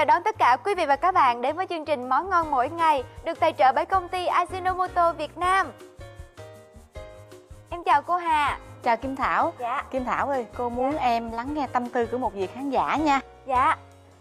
đón tất cả quý vị và các bạn đến với chương trình Món ngon mỗi ngày được tài trợ bởi công ty Ajinomoto Việt Nam. Em chào cô Hà. Chào Kim Thảo. Dạ. Kim Thảo ơi, cô muốn em lắng nghe tâm tư của một vị khán giả nha. Dạ.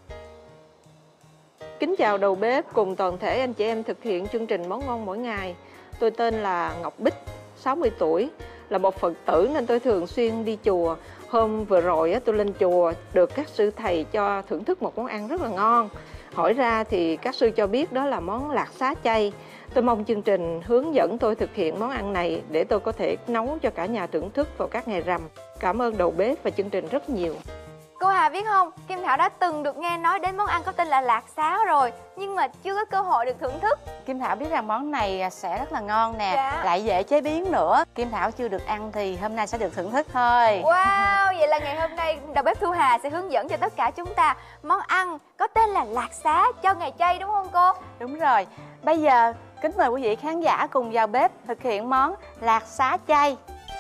Kính chào đầu bếp cùng toàn thể anh chị em thực hiện chương trình Món ngon mỗi ngày. Tôi tên là Ngọc Bích, 60 tuổi, là một Phật tử nên tôi thường xuyên đi chùa. Hôm vừa rồi tôi lên chùa được các sư thầy cho thưởng thức một món ăn rất là ngon. Hỏi ra thì các sư cho biết đó là món lạc xá chay. Tôi mong chương trình hướng dẫn tôi thực hiện món ăn này để tôi có thể nấu cho cả nhà thưởng thức vào các ngày rằm. Cảm ơn đầu bếp và chương trình rất nhiều. Cô Hà biết không, Kim Thảo đã từng được nghe nói đến món ăn có tên là lạc xá rồi, nhưng mà chưa có cơ hội được thưởng thức. Kim Thảo biết rằng món này sẽ rất là ngon nè, Dạ. lại dễ chế biến nữa. Kim Thảo chưa được ăn thì hôm nay sẽ được thưởng thức thôi. Wow, vậy là ngày hôm nay đầu bếp Thu Hà sẽ hướng dẫn cho tất cả chúng ta món ăn có tên là lạc xá cho ngày chay, đúng không cô? Đúng rồi. Bây giờ kính mời quý vị khán giả cùng vào bếp thực hiện món lạc xá chay.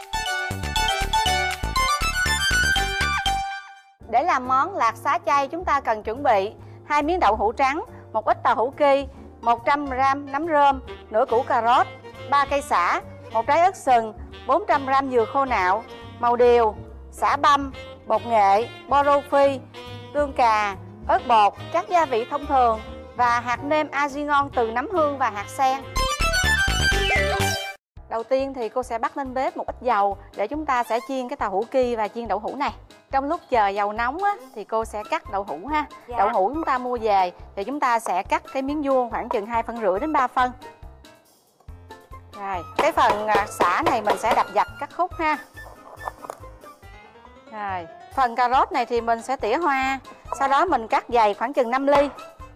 Để làm món lạc xá chay, chúng ta cần chuẩn bị 2 miếng đậu hũ trắng, một ít tàu hũ ki, 100g nấm rơm, nửa củ cà rốt, 3 cây sả, một trái ớt sừng, 400g dừa khô nạo, màu điều, sả băm, bột nghệ, bo rô phi, tương cà, ớt bột, các gia vị thông thường và hạt nêm aji ngon từ nấm hương và hạt sen. Đầu tiên thì cô sẽ bắt lên bếp một ít dầu để chúng ta sẽ chiên cái tàu hũ ki và chiên đậu hũ này. Trong lúc chờ dầu nóng á, thì cô sẽ cắt đậu hũ ha. Dạ. Đậu hũ chúng ta mua về thì chúng ta sẽ cắt cái miếng vuông khoảng chừng 2,5 phân đến 3 phân. Rồi, cái phần sả này mình sẽ đập dập cắt khúc ha. Rồi, phần cà rốt này thì mình sẽ tỉa hoa, sau đó mình cắt dày khoảng chừng 5 ly.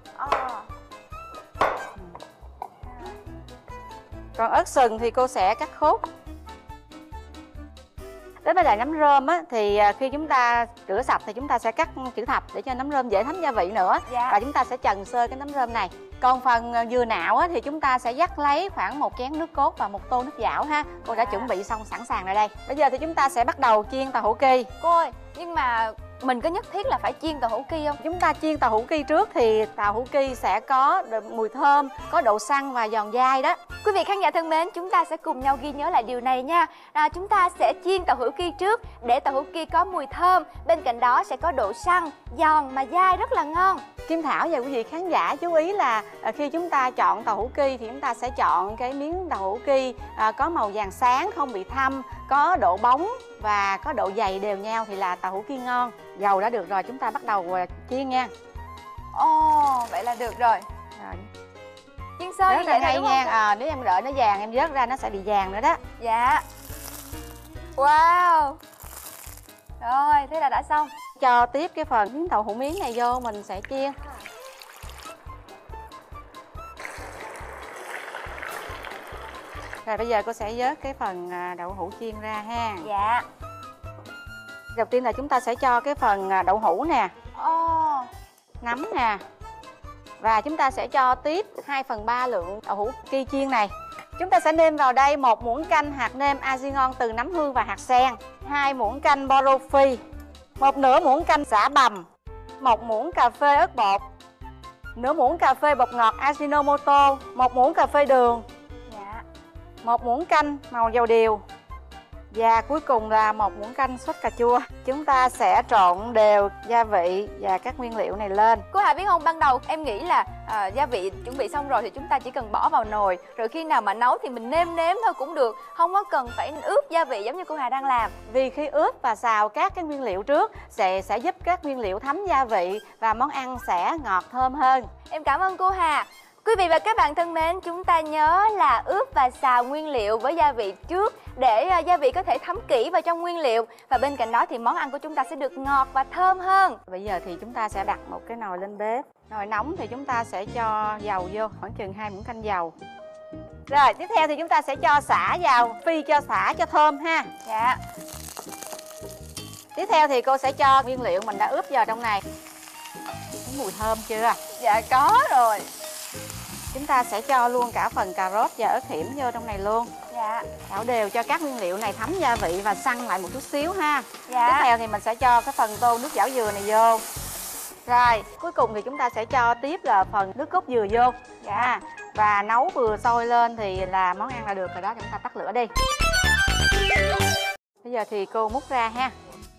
Còn ớt sừng thì cô sẽ cắt khúc. Đến với lại nấm rơm á, thì khi chúng ta rửa sạch thì chúng ta sẽ cắt chữ thập để cho nấm rơm dễ thấm gia vị nữa. Dạ. Và chúng ta sẽ trần sơ cái nấm rơm này. Còn phần dừa nạo á, thì chúng ta sẽ vắt lấy khoảng 1 chén nước cốt và 1 tô nước dảo ha. Cô đã chuẩn bị xong sẵn sàng rồi đây. Bây giờ thì chúng ta sẽ bắt đầu chiên tàu hũ ki. Cô ơi, nhưng mà mình có nhất thiết là phải chiên tàu hũ ki không? Chúng ta chiên tàu hũ ki trước thì tàu hũ ki sẽ có mùi thơm, có độ săn và giòn dai đó. Quý vị khán giả thân mến, chúng ta sẽ cùng nhau ghi nhớ lại điều này nha. Chúng ta sẽ chiên tàu hũ ki trước để tàu hũ ki có mùi thơm, bên cạnh đó sẽ có độ săn, giòn mà dai rất là ngon. Kim Thảo và quý vị khán giả chú ý là khi chúng ta chọn tàu hũ ki thì chúng ta sẽ chọn cái miếng tàu hũ ki có màu vàng sáng, không bị thâm, có độ bóng và có độ dày đều nhau thì là tàu hũ ki ngon. Dầu đã được rồi, chúng ta bắt đầu chiên nha. Ồ, vậy là được rồi. Rồi. Chiên sơ như vậy hay đúng nha. không? Nếu em đợi nó vàng em vớt ra nó sẽ bị vàng nữa đó. Dạ. Wow. Rồi, thế là đã xong. Cho tiếp cái phần miếng tàu hũ miếng này vô mình sẽ chiên. Rồi bây giờ cô sẽ vớt cái phần đậu hũ chiên ra ha. Dạ. Đầu tiên là chúng ta sẽ cho cái phần đậu hũ nè, Ồ. nấm nè. Và chúng ta sẽ cho tiếp 2/3 lượng đậu hũ ki chiên này. Chúng ta sẽ nêm vào đây 1 muỗng canh hạt nêm aji ngon từ nấm hương và hạt sen, 2 muỗng canh bo rô phi, 1 nửa muỗng canh sả bằm, 1 muỗng cà phê ớt bột, nửa muỗng cà phê bột ngọt Ajinomoto, 1 muỗng cà phê đường, Dạ. 1 muỗng canh màu dầu điều và cuối cùng là 1 muỗng canh sốt cà chua. Chúng ta sẽ trộn đều gia vị và các nguyên liệu này lên. Cô Hà biết không, ban đầu em nghĩ là gia vị chuẩn bị xong rồi thì chúng ta chỉ cần bỏ vào nồi, rồi khi nào mà nấu thì mình nêm nếm thôi cũng được, không có cần phải ướp gia vị giống như cô Hà đang làm. Vì khi ướp và xào các cái nguyên liệu trước sẽ giúp các nguyên liệu thấm gia vị và món ăn sẽ ngọt thơm hơn. Em cảm ơn cô Hà. Quý vị và các bạn thân mến, chúng ta nhớ là ướp và xào nguyên liệu với gia vị trước để gia vị có thể thấm kỹ vào trong nguyên liệu, và bên cạnh đó thì món ăn của chúng ta sẽ được ngọt và thơm hơn. Bây giờ thì chúng ta sẽ đặt một cái nồi lên bếp. Nồi nóng thì chúng ta sẽ cho dầu vô khoảng chừng 2 muỗng canh dầu. Rồi tiếp theo thì chúng ta sẽ cho sả vào, phi cho sả cho thơm ha. Dạ. Tiếp theo thì cô sẽ cho nguyên liệu mình đã ướp vào trong này. Thấy mùi thơm chưa? Dạ có rồi. Chúng ta sẽ cho luôn cả phần cà rốt và ớt hiểm vô trong này luôn. Dạ. Đảo đều cho các nguyên liệu này thấm gia vị và săn lại một chút xíu ha. Dạ. Tiếp theo thì mình sẽ cho cái phần tô nước chảo dừa này vô. Rồi, cuối cùng thì chúng ta sẽ cho tiếp là phần nước cốt dừa vô. Dạ. Và nấu vừa sôi lên thì là món ăn là được rồi đó, chúng ta tắt lửa đi. Bây giờ thì cô múc ra ha.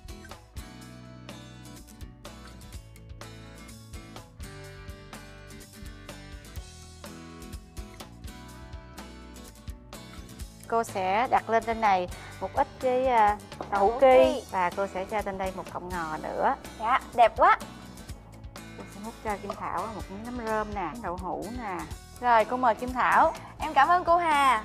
Cô sẽ đặt lên trên này một ít cái đậu hũ ki và cô sẽ cho trên đây một cọng ngò nữa. Dạ, đẹp quá. Cô sẽ múc cho Kim Thảo một miếng nấm rơm nè, đậu hũ nè. Rồi, cô mời Kim Thảo. Em cảm ơn cô Hà.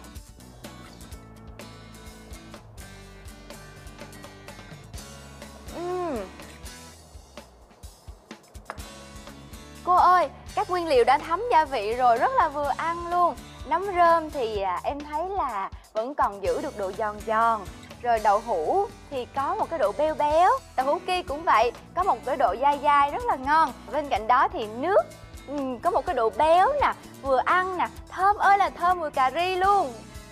Cô ơi, các nguyên liệu đã thấm gia vị rồi, rất là vừa ăn luôn. Nấm rơm thì em thấy là vẫn còn giữ được độ giòn giòn. Rồi đậu hũ thì có một cái độ béo béo. Đậu hũ ki cũng vậy, có một cái độ dai dai rất là ngon. Bên cạnh đó thì nước có một cái độ béo nè, vừa ăn nè, thơm ơi là thơm mùi cà ri luôn.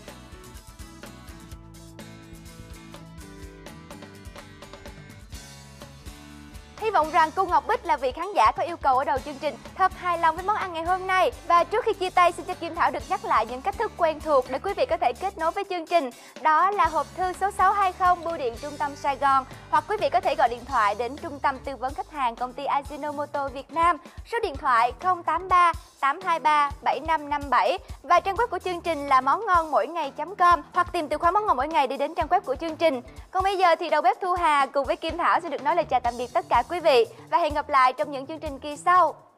Hy vọng rằng cô Ngọc Bích là vị khán giả có yêu cầu ở đầu chương trình thật hài lòng với món ăn ngày hôm nay. Và trước khi chia tay, xin cho Kim Thảo được nhắc lại những cách thức quen thuộc để quý vị có thể kết nối với chương trình. Đó là hộp thư số 620 bưu điện Trung tâm Sài Gòn, hoặc quý vị có thể gọi điện thoại đến Trung tâm Tư vấn Khách hàng Công ty Ajinomoto Việt Nam, số điện thoại 083 823 7557, và trang web của chương trình là móngngonmổingày.com, hoặc tìm từ khóa món ngon mỗi ngày đi đến trang web của chương trình. Còn bây giờ thì đầu bếp Thu Hà cùng với Kim Thảo sẽ được nói lời chào tạm biệt tất cả quý vị và hẹn gặp lại trong những chương trình kỳ sau.